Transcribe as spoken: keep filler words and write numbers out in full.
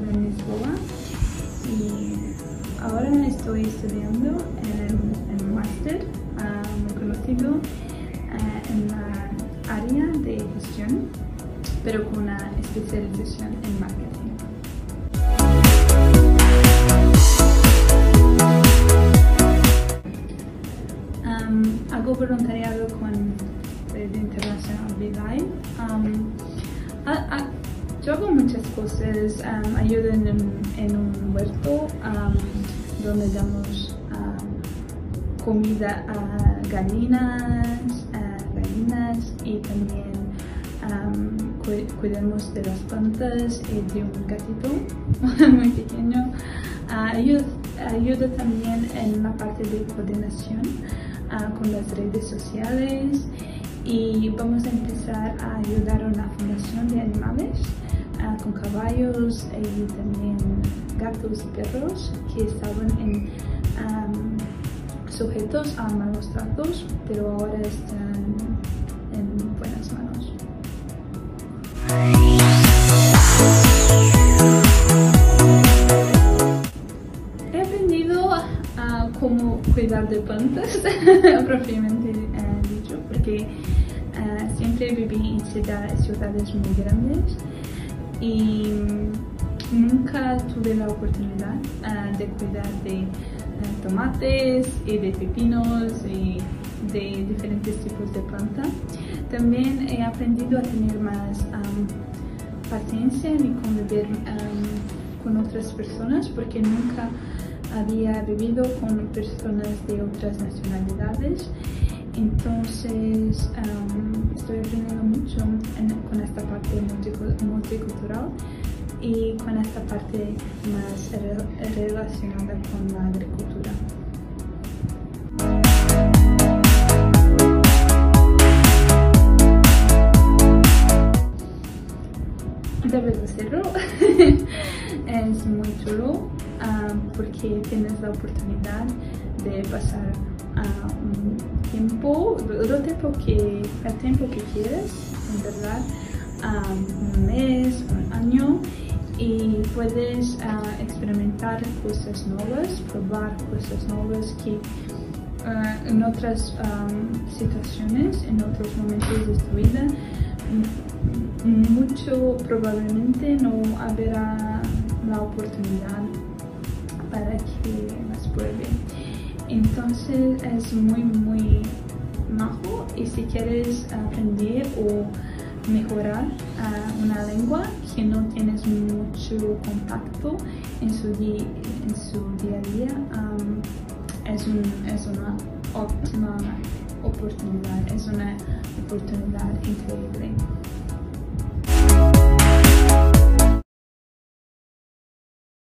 en Lisboa y ahora estoy estudiando en un máster uh, muy conocido uh, en la área de gestión, pero con una especialización en marketing. Um, hago voluntariado con Red International Live. Um, a, a, yo hago muchas cosas. Um, ayudo en un, en un huerto um, donde damos um, comida a gallinas, a gallinas y también um, cu cuidamos de las plantas y de un gatito muy pequeño. Uh, ayudo, ayudo también en la parte de coordinación uh, con las redes sociales y vamos a empezar a ayudar a una fundación de animales uh, con caballos y también gatos y perros que estaban en, um, sujetos a malos tratos, pero ahora están en buenas manos. He aprendido a cómo cuidar de plantas propiamente uh, dicho, porque uh, siempre viví en ciudad, ciudades muy grandes y nunca tuve la oportunidad uh, de cuidar de uh, tomates y de pepinos y de diferentes tipos de planta. También he aprendido a tener más um, paciencia y convivir um, con otras personas porque nunca había vivido con personas de otras nacionalidades. Entonces um, estoy aprendiendo mucho en, con esta parte multicultural y con esta parte más re relacionada con la agricultura. Debes hacerlo. Es muy chulo um, porque tienes la oportunidad de pasar uh, un tiempo, el tiempo que, el tiempo que quieres, en verdad, um, un mes, un año, y puedes uh, experimentar cosas nuevas, probar cosas nuevas que uh, en otras um, situaciones, en otros momentos de tu vida, mucho probablemente no habrá la oportunidad para que las pruebe. Entonces es muy muy majo y si quieres aprender o mejorar uh, una lengua que no tienes mucho contacto en su, di en su día a día, um, es, un, es una óptima oportunidad, es una oportunidad increíble.